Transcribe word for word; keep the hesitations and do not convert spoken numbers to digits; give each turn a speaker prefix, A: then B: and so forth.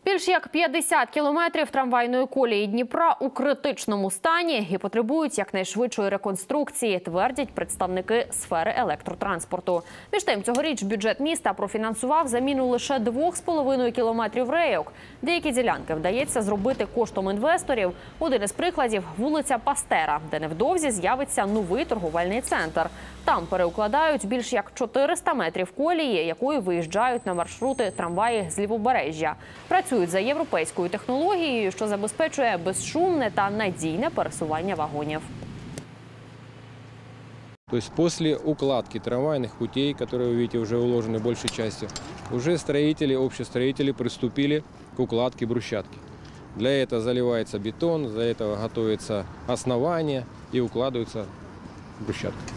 A: Більш як п'ятдесят кілометрів трамвайної колії Дніпра у критичному стані і потребують якнайшвидшої реконструкції, твердять представники сфери електротранспорту. Між тим, цьогоріч бюджет міста профінансував заміну лише двох з половиною кілометрів рейок. Деякі ділянки вдається зробити коштом інвесторів. Один із прикладів – вулиця Пастера, де невдовзі з'явиться новий торговельний центр. Там переукладають більш як чотириста метрів колії, якою виїжджають на маршрути трамваї з Лівобережжя. Працюють за європейською технологією, що забезпечує безшумне та надійне пересування вагонів.
B: То есть после укладки трамвайных путей, которые, вы видите, уже уложены большей частью, уже строители, общестроители приступили к укладке брусчатки. Для этого заливается бетон, для этого готовится основание и укладывается брусчатка.